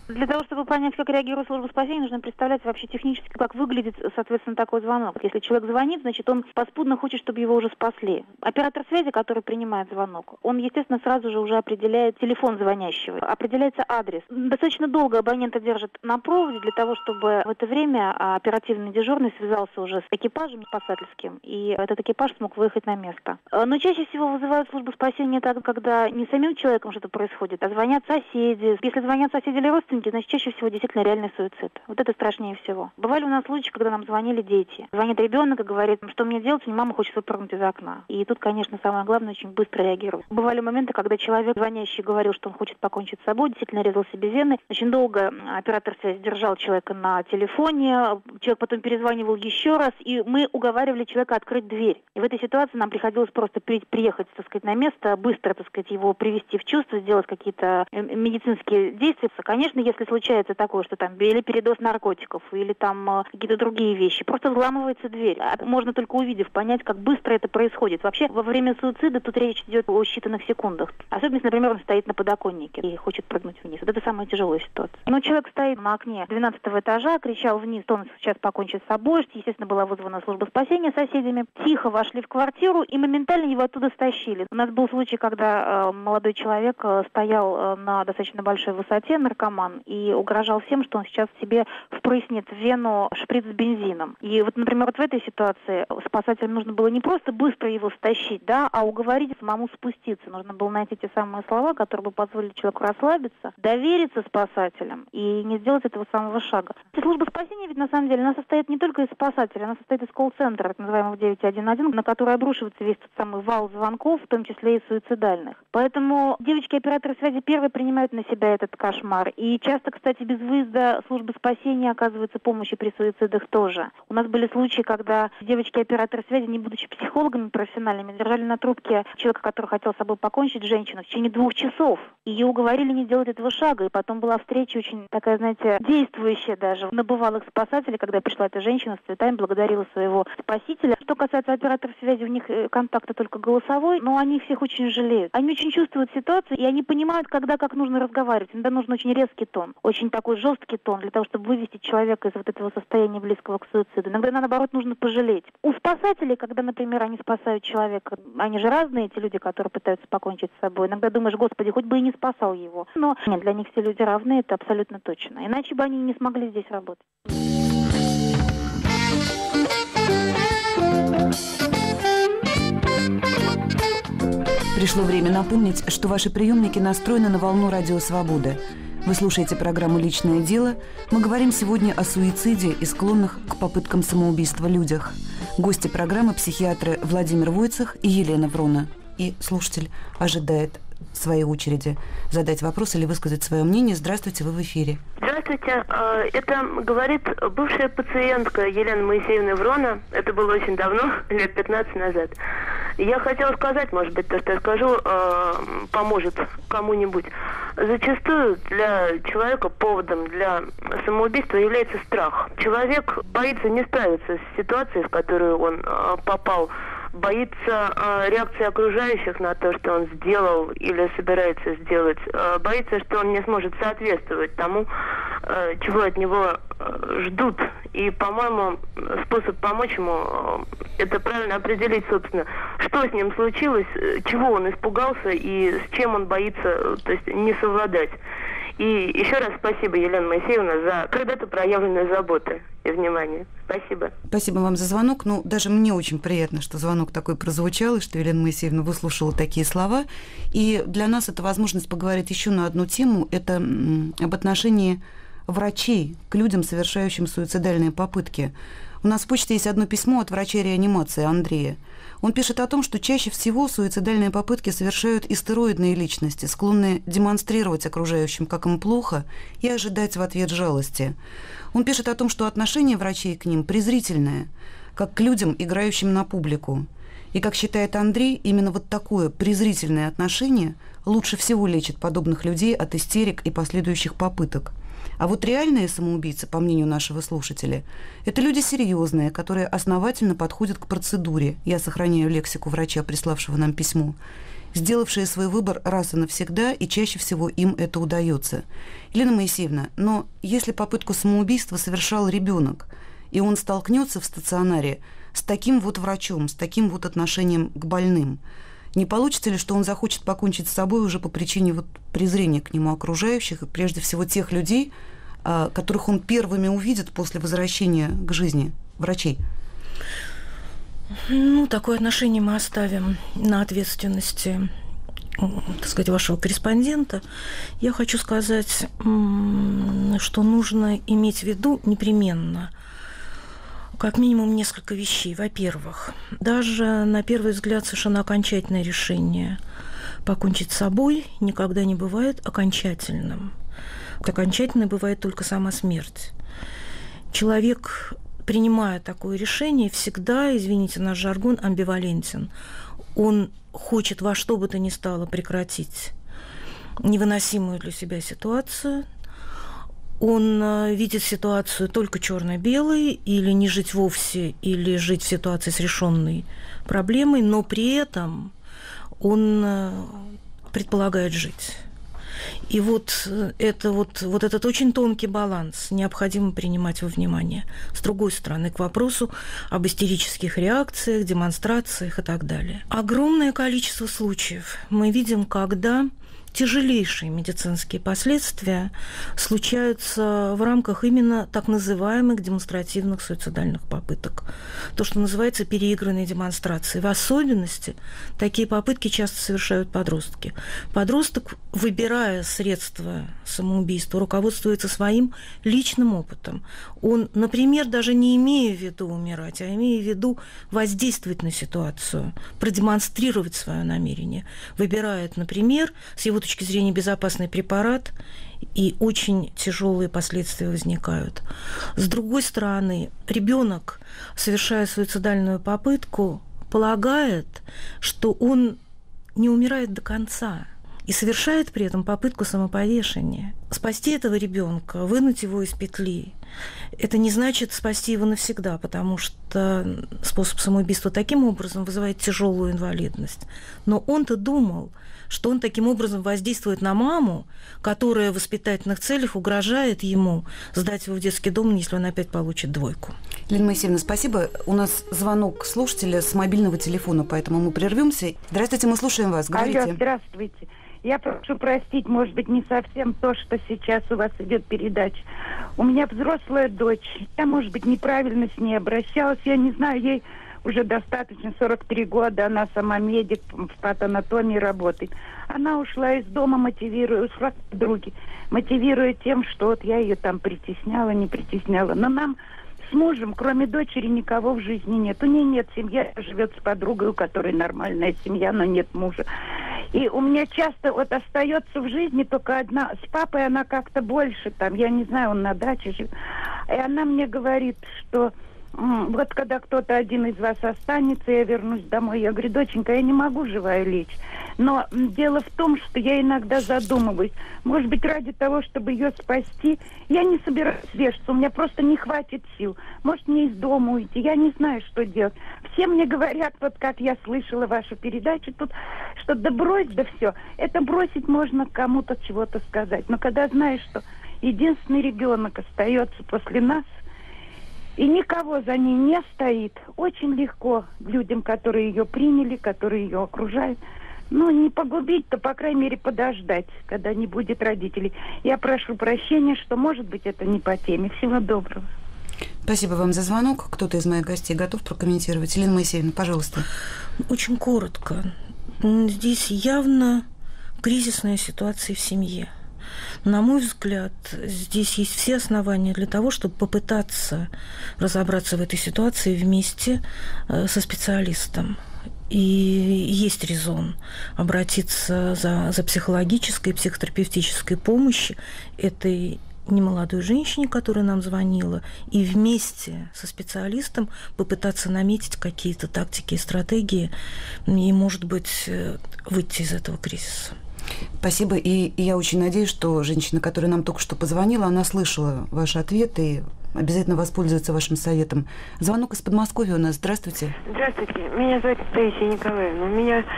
Для того, чтобы понять, как реагирует служба спасения, нужно представлять вообще технически, как выглядит, соответственно, такой звонок. Если человек звонит, значит, он поспудно хочет, чтобы его уже спасли. Оператор связи, который принимает звонок, он, естественно, сразу же уже определяет телефон звонящего, определяется адрес. Достаточно долго абонента держит на проводе для того, чтобы в это время оперативный дежурный связался уже с экипажем спасательским, и этот экипаж смог выехать на место. Но чаще всего вызывают службу спасения тогда, когда не самим человеком что-то происходит, а звонят соседи. Если звонят соседи или родственники, значит, чаще всего действительно реальный суицид. Вот это страшнее всего. Бывали у нас случаи, когда нам звонили дети. Звонит ребенок и говорит, что мне делать, мама хочет выпрыгнуть из окна. И тут, конечно, самое главное, очень быстро реагировать. Бывали моменты, когда человек, звонящий, говорил, что он хочет покончить с собой, действительно резал себе вены. Очень долго оператор связи держал человека на телефоне, человек потом перезванивал еще раз, и мы уговаривали человека открыть дверь. И в этой ситуации нам приходилось просто приехать, так сказать, на место, быстро, так сказать, его привести в чувство, сделать какие-то медицинские действия. Конечно, если случается такое, что там или передоз наркотиков, или там какие-то другие вещи, просто взламывается дверь. Можно только увидев понять, как быстро это происходит. Вообще, во время суицида тут речь идет о считанных секундах. Особенно, если, например, он стоит на подоконнике и хочет прыгнуть вниз. Вот это самая тяжелая ситуация. Но человек стоит на окне 12-го этажа, кричал вниз, что он сейчас покончит с собой. Естественно, была вызвана служба спасения соседями. Тихо вошли в квартиру и моментально его оттуда стащили. У нас был случай, когда молодой человек стоял на достаточно большой высоте, наркоман, и угрожал всем, что он сейчас себе впрыснет в вену шприц с бензином. И вот, например, вот в этой ситуации спасателям нужно было не просто быстро его стащить, да, а уговорить самому спуститься. Нужно было найти те самые слова, которые бы позволили человеку расслабиться, довериться спасателям и не сделать этого самого шага. Служба спасения ведь на самом деле она состоит не только из спасателей, она состоит из колл-центра, так называемого 911, на который обрушивается весь тот самый вал звонков, в том числе и суицидальных. Поэтому девочки-операторы связи первые принимают на себя этот кошмар. И часто, кстати, без выезда службы спасения оказывается помощи при суицидах тоже. У нас были случаи, когда девочки-операторы связи, не будучи психологами профессиональными, держали на трубке человека, который хотел с собой покончить, женщину, в течение 2 часов. Ее уговорили не делать этого шага. И потом была встреча очень такая, знаете, действующая даже. Набывалых спасателей, когда пришла эта женщина с цветами, благодарила своего спасителя. Что касается операторов связи, у них контакт только голосовой, но они всех очень жалеют. Они очень чувствуют ситуацию, и они понимают, когда как нужно разговаривать. Иногда нужен очень резкий тон, очень такой жесткий тон, для того, чтобы вывести человека из вот этого состояния близкого к суициду. Иногда, наоборот, нужно пожалеть. У спасателей, когда, например, они спасают человека, они же разные, эти люди, которые пытаются покончить с собой. Иногда думаешь, господи, хоть бы и не спасал его. Но нет, для них все люди равны, это абсолютно точно. Иначе бы они не смогли здесь работать. Пришло время напомнить, что ваши приемники настроены на волну Радио Свобода. Вы слушаете программу «Личное дело». Мы говорим сегодня о суициде и склонных к попыткам самоубийства людях. Гости программы – психиатры Владимир Войцех и Елена Врона. И слушатель ожидает своей очереди задать вопрос или высказать свое мнение. Здравствуйте, вы в эфире. Здравствуйте. Это говорит бывшая пациентка Елена Моисеевна Врона. Это было очень давно, лет 15 назад. Я хотела сказать, может быть, то, что я скажу, поможет кому-нибудь. Зачастую для человека поводом для самоубийства является страх. Человек боится не справиться с ситуацией, в которую он попал, боится реакции окружающих на то, что он сделал или собирается сделать, боится, что он не сможет соответствовать тому, чего от него ждут. И, по-моему, способ помочь ему – это правильно определить, собственно, что с ним случилось, чего он испугался и с чем он боится, то есть не совладать. И еще раз спасибо, Елена Моисеевна, за когда-то проявленную заботу и внимание. Спасибо. Спасибо вам за звонок. Ну, даже мне очень приятно, что звонок такой прозвучал, и что Елена Моисеевна выслушала такие слова. И для нас это возможность поговорить еще на одну тему. Это об отношении врачей к людям, совершающим суицидальные попытки. У нас в почте есть одно письмо от врача реанимации Андрея. Он пишет о том, что чаще всего суицидальные попытки совершают истероидные личности, склонные демонстрировать окружающим, как им плохо, и ожидать в ответ жалости. Он пишет о том, что отношение врачей к ним презрительное, как к людям, играющим на публику. И, как считает Андрей, именно вот такое презрительное отношение лучше всего лечит подобных людей от истерик и последующих попыток. А вот реальные самоубийцы, по мнению нашего слушателя, это люди серьезные, которые основательно подходят к процедуре. Я сохраняю лексику врача, приславшего нам письмо. сделавшие свой выбор раз и навсегда, и чаще всего им это удается. Елена Моисеевна, но если попытку самоубийства совершал ребенок, и он столкнется в стационаре с таким вот врачом, с таким вот отношением к больным, не получится ли, что он захочет покончить с собой уже по причине вот презрения к нему окружающих, и прежде всего тех людей, которых он первыми увидит после возвращения к жизни врачей? Ну, такое отношение мы оставим на ответственности, так сказать, вашего корреспондента. Я хочу сказать, что нужно иметь в виду непременно как минимум несколько вещей. Во-первых, даже на первый взгляд совершенно окончательное решение покончить с собой никогда не бывает окончательным. Окончательной бывает только сама смерть. Человек, принимая такое решение, всегда, извините наш жаргон, амбивалентен. Он хочет во что бы то ни стало прекратить невыносимую для себя ситуацию. Он видит ситуацию только черно-белой, или не жить вовсе, или жить в ситуации с решенной проблемой, но при этом он предполагает жить. И вот этот очень тонкий баланс необходимо принимать во внимание. С другой стороны, к вопросу об истерических реакциях, демонстрациях и так далее. Огромное количество случаев мы видим, когда тяжелейшие медицинские последствия случаются в рамках именно так называемых демонстративных суицидальных попыток. То, что называется переигранной демонстрацией. В особенности такие попытки часто совершают подростки. Подросток, выбирая средства самоубийства, руководствуется своим личным опытом. Он, например, даже не имея в виду умирать, а имея в виду воздействовать на ситуацию, продемонстрировать свое намерение, выбирает, например, с его точки зрения безопасный препарат, и очень тяжелые последствия возникают. С другой стороны, ребенок, совершая суицидальную попытку, полагает, что он не умирает до конца и совершает при этом попытку самоповешения. Спасти этого ребенка, вынуть его из петли, это не значит спасти его навсегда, потому что способ самоубийства таким образом вызывает тяжелую инвалидность. Но он-то думал, что он таким образом воздействует на маму, которая в воспитательных целях угрожает ему сдать его в детский дом, если он опять получит двойку. Елена Моисеевна, спасибо. У нас звонок слушателя с мобильного телефона, поэтому мы прервемся. Здравствуйте, мы слушаем вас. Говорите. Алло, здравствуйте. Я прошу простить, может быть, не совсем то, что сейчас у вас идет передача. У меня взрослая дочь. Я, может быть, неправильно с ней обращалась. Я не знаю, ей уже достаточно, 43 года. Она сама медик, в патанатомии работает. Она ушла из дома, ушла к подруге, мотивируя тем, что вот я ее там притесняла, не притесняла. Но нам с мужем, кроме дочери, никого в жизни нет. У нее нет семьи, живет с подругой, у которой нормальная семья, но нет мужа. И у меня часто вот остается в жизни только одна. С папой она как-то больше там, я не знаю, он на даче живет. И она мне говорит, что вот когда кто-то один из вас останется, я вернусь домой. Я говорю, доченька, я не могу живая лечь. Но дело в том, что я иногда задумываюсь. Может быть, ради того, чтобы ее спасти, я не собираюсь вешаться. У меня просто не хватит сил. Может, мне из дома уйти. Я не знаю, что делать. Все мне говорят, вот как я слышала вашу передачу тут, что да брось, да все. Это бросить можно кому-то чего-то сказать. Но когда знаешь, что единственный ребенок остается после нас, и никого за ней не стоит, очень легко людям, которые ее приняли, которые ее окружают, ну, не погубить-то, по крайней мере, подождать, когда не будет родителей. Я прошу прощения, что, может быть, это не по теме. Всего доброго. Спасибо вам за звонок. Кто-то из моих гостей готов прокомментировать? Елена Моисеевна, пожалуйста. Очень коротко. Здесь явно кризисная ситуация в семье. На мой взгляд, здесь есть все основания для того, чтобы попытаться разобраться в этой ситуации вместе со специалистом. И есть резон обратиться за психологической, психотерапевтической помощью этой немолодой женщине, которая нам звонила, и вместе со специалистом попытаться наметить какие-то тактики и стратегии, и, может быть, выйти из этого кризиса. Спасибо. И я очень надеюсь, что женщина, которая нам только что позвонила, она слышала ваш ответ и обязательно воспользуется вашим советом. Звонок из Подмосковья у нас. Здравствуйте. Здравствуйте. Меня зовут Таисия Николаевна. У меня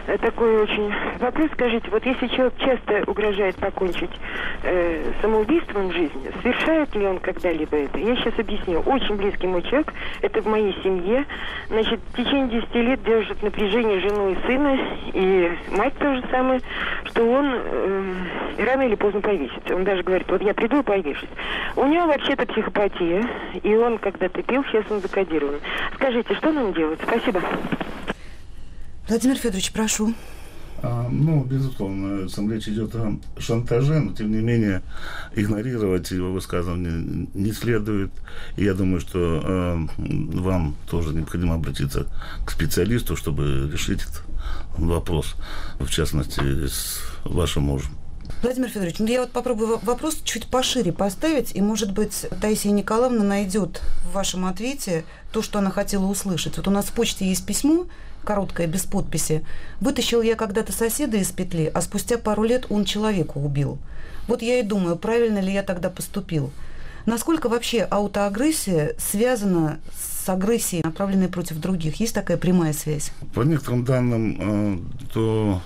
такой очень вопрос. Скажите, вот если человек часто угрожает покончить самоубийством в жизни, совершает ли он когда-либо это? Я сейчас объясню. Очень близкий мой человек, это в моей семье, значит, в течение 10 лет держит напряжение жену и сына, и мать то же самое, что он рано или поздно повесится. Он даже говорит, вот я приду и повешусь. У него вообще-то психопатия, и он когда-то пил, сейчас он закодирован. Скажите, что нам делать? Спасибо. Владимир Федорович, прошу. Безусловно, сам речь идет о шантаже, но, тем не менее, игнорировать его высказывания не следует. И я думаю, что вам тоже необходимо обратиться к специалисту, чтобы решить этот вопрос, в частности, с вашим мужем. Владимир Федорович, я вот попробую вопрос чуть пошире поставить, и, может быть, Таисия Николаевна найдет в вашем ответе то, что она хотела услышать. Вот у нас в почте есть письмо, короткое, без подписи. «Вытащил я когда-то соседа из петли, а спустя пару лет он человека убил. Вот я и думаю, правильно ли я тогда поступил. Насколько вообще аутоагрессия связана с агрессией, направленной против других? Есть такая прямая связь?» По некоторым данным, до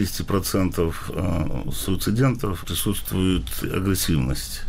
50% суицидентов присутствует агрессивность.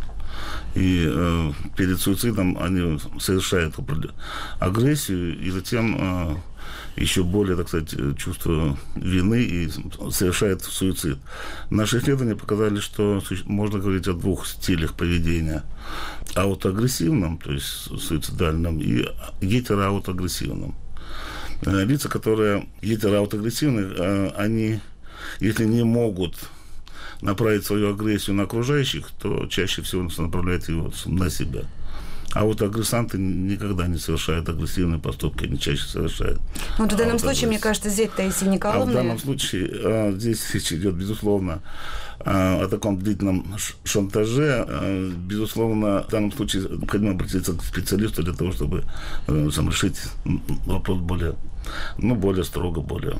И перед суицидом они совершают агрессию, и затем еще более, так сказать, чувство вины и совершает суицид. Наши исследования показали, что можно говорить о двух стилях поведения. Аутоагрессивном, то есть суицидальном, и гетероаутоагрессивном. Лица, которые гетероаутоагрессивны, они, если не могут направить свою агрессию на окружающих, то чаще всего направляют его на себя. А вот агрессанты никогда не совершают агрессивные поступки, они чаще совершают. В данном случае, мне кажется, здесь Таисия Николаевна... в данном случае здесь речь идет, безусловно, о таком длительном шантаже. Безусловно, в данном случае необходимо обратиться к специалисту для того, чтобы решить вопрос более строго, более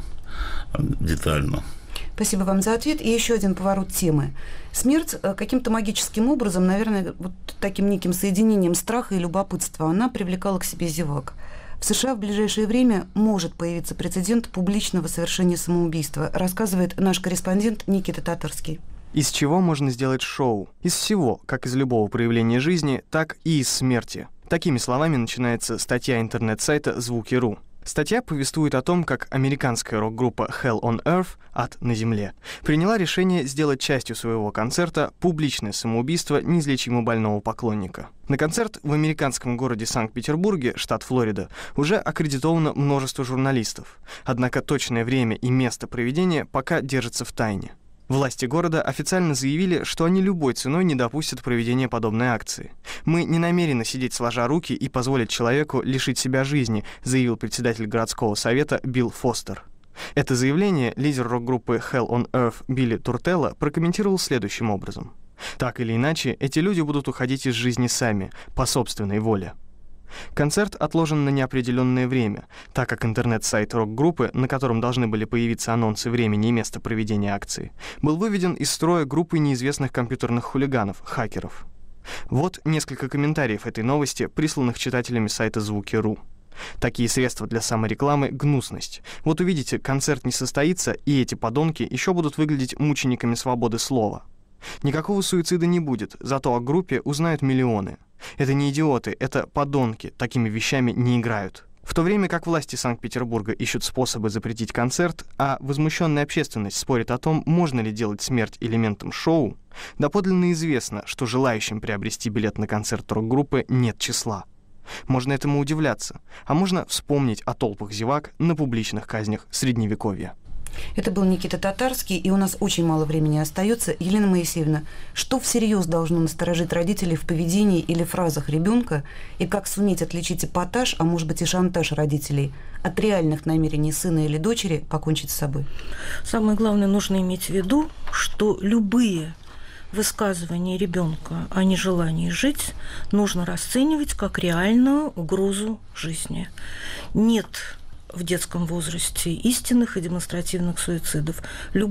детально. Спасибо вам за ответ. И еще один поворот темы. Смерть каким-то магическим образом, наверное, вот таким неким соединением страха и любопытства, она привлекала к себе зевак. В США в ближайшее время может появиться прецедент публичного совершения самоубийства, рассказывает наш корреспондент Никита Татарский. Из чего можно сделать шоу? Из всего, как из любого проявления жизни, так и из смерти. Такими словами начинается статья интернет-сайта «Звуки.ру». Статья повествует о том, как американская рок-группа Hell on Earth, «Ад на земле», приняла решение сделать частью своего концерта публичное самоубийство неизлечимо больного поклонника. На концерт в американском городе Санкт-Петербурге, штат Флорида, уже аккредитовано множество журналистов. Однако точное время и место проведения пока держатся в тайне. Власти города официально заявили, что они любой ценой не допустят проведения подобной акции. «Мы не намерены сидеть сложа руки и позволить человеку лишить себя жизни», заявил председатель городского совета Билл Фостер. Это заявление лидер рок-группы Hell on Earth Билли Туртелло прокомментировал следующим образом. «Так или иначе, эти люди будут уходить из жизни сами, по собственной воле». Концерт отложен на неопределенное время, так как интернет-сайт рок-группы, на котором должны были появиться анонсы времени и места проведения акции, был выведен из строя группой неизвестных компьютерных хулиганов, хакеров. Вот несколько комментариев этой новости, присланных читателями сайта «Звуки.ру». Такие средства для саморекламы – гнусность. Вот увидите, концерт не состоится, и эти подонки еще будут выглядеть мучениками свободы слова. Никакого суицида не будет, зато о группе узнают миллионы. Это не идиоты, это подонки, такими вещами не играют. В то время как власти Санкт-Петербурга ищут способы запретить концерт, а возмущенная общественность спорит о том, можно ли делать смерть элементом шоу, доподлинно известно, что желающим приобрести билет на концерт рок-группы нет числа. Можно этому удивляться, а можно вспомнить о толпах зевак на публичных казнях Средневековья. Это был Никита Татарский, и у нас очень мало времени остается. Елена Моисеевна, что всерьез должно насторожить родителей в поведении или фразах ребенка, и как суметь отличить эпатаж, а может быть и шантаж родителей от реальных намерений сына или дочери покончить с собой? Самое главное, нужно иметь в виду, что любые высказывания ребенка о нежелании жить нужно расценивать как реальную угрозу жизни. Нет в детском возрасте истинных и демонстративных суицидов.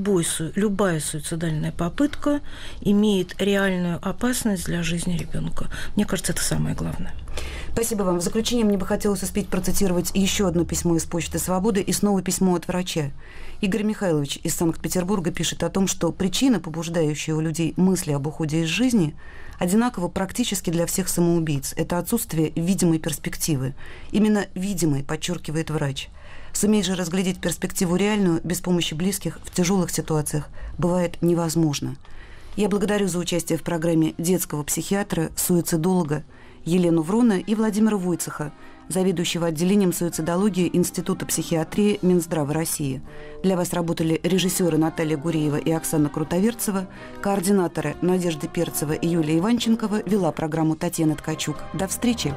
Любая суицидальная попытка имеет реальную опасность для жизни ребенка. Мне кажется, это самое главное. Спасибо вам. В заключение мне бы хотелось успеть процитировать еще одно письмо из Почты Свободы и снова письмо от врача. Игорь Михайлович из Санкт-Петербурга пишет о том, что причины, побуждающие у людей мысли об уходе из жизни, одинаково практически для всех самоубийц. Это отсутствие видимой перспективы. Именно видимой, подчеркивает врач. Суметь же разглядеть перспективу реальную без помощи близких в тяжелых ситуациях бывает невозможно. Я благодарю за участие в программе детского психиатра, суицидолога Елену Врона и Владимира Войцеха, заведующего отделением суицидологии Института психиатрии Минздрава России. Для вас работали режиссеры Наталья Гуреева и Оксана Крутоверцева, координаторы Надежда Перцева и Юлия Иванченкова, вела программу Татьяна Ткачук. До встречи!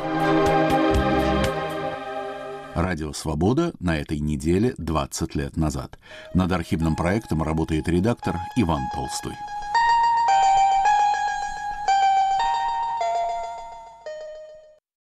Радио «Свобода» на этой неделе 20 лет назад. Над архивным проектом работает редактор Иван Толстой.